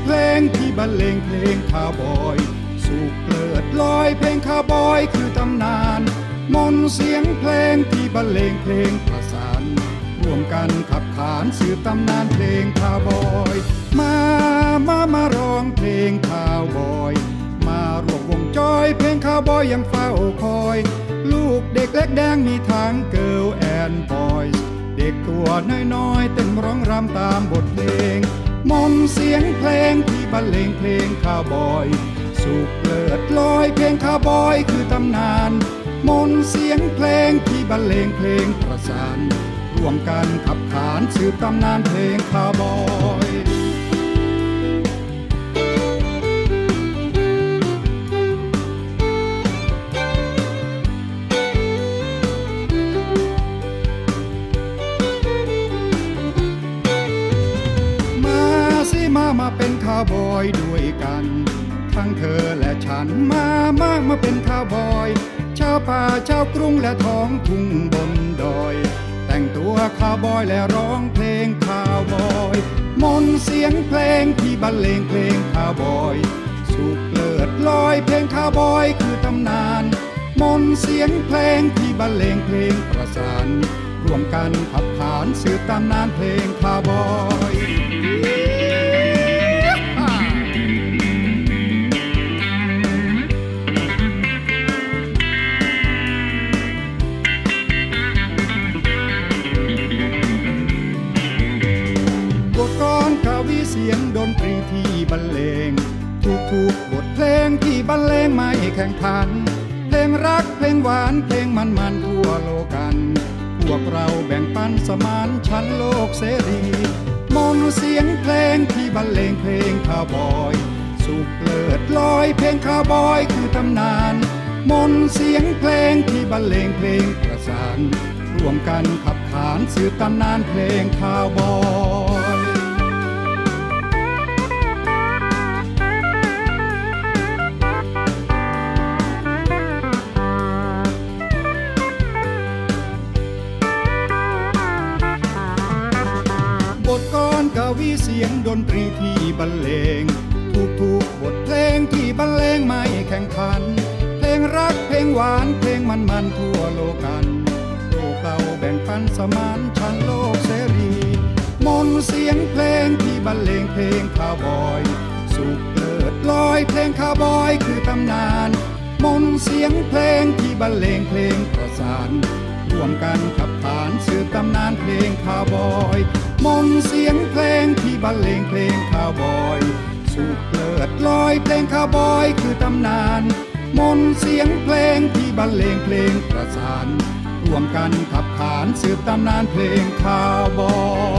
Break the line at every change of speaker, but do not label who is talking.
เพลงที่บรรเลงเพลงคาวบอยสุขเลิศลอยเพลงคาวบอยคือตำนานมนต์เสียงเพลงที่บรรเลงเพลงประสานร่วมกันขับขานสืบตำนานเพลงคาวบอยมาร้องเพลงคาวบอยมารวมวงจอยเพลงคาวบอยยังเฝ้าคอยลูกเด็กเล็กแดงมีทั้งเกิร์ลแอนด์บอยเด็กตัวน้อยๆเต้นร้องรำตามบทเพลงมนต์เสียงเพลงที่บรรเลงเพลงคาวบอยสุขเลิศลอยเพลงคาวบอยคือตำนานมนต์เสียงเพลงที่บรรเลงเพลงประสานร่วมกันขับขานสืบตำนานเพลงคาวบอยมาเป็นคาวบอยด้วยกันทั้งเธอและฉันมาเป็นคาวบอยชาวป่าชาวกรุงและท้องทุ่งบนดอยแต่งตัวคาวบอยและร้องเพลงคาวบอยมนต์เสียงเพลงที่บรรเลงเพลงคาวบอยสุขเลิศลอยเพลงคาวบอยคือตำนานมนต์เสียงเพลงที่บรรเลงเพลงประสานร่วมกันขับขานสืบตำนานเพลงคาวบอยเสียงดนตรีที่บรรเลงทุกบทเพลงที่บรรเลงไม่แข่งขันเพลงรักเพลงหวานเพลงมันทั่วโลกันพวกเราแบ่งปันสมานฉันโลกเสรีมนต์เสียงเพลงที่บรรเลงเพลงคาวบอยสุขเลิศลอยเพลงคาวบอยคือตำนานมนต์เสียงเพลงที่บรรเลงเพลงประสานร่วมกันขับขานสืบตำนานเพลงคาวบอยบทกลอนกวีเสียงดนตรีที่บรรเลงทุกบทเพลงที่บรรเลงไม่แข่งขันเพลงรักเพลงหวานเพลงมันทั่วโลกันโลกเราแบ่งปันสมานฉันโลกเสรีมนต์เสียงเพลงที่บรรเลงเพลงคาวบอยสุขเลิศลอยเพลงคาวบอยคือตำนานมนต์เสียงเพลงที่บรรเลงเพลงประสานร่วมกันขับขานสืบตำนานเพลงคาวบอยมนต์เสียงเพลงที่บรรเลงเพลงคาวบอยสุขเลิศลอยเพลงคาวบอยคือตำนานมนต์เสียงเพลงที่บรรเลงเพลงประสานร่วมกันขับขานสืบตำนานเพลงคาวบอย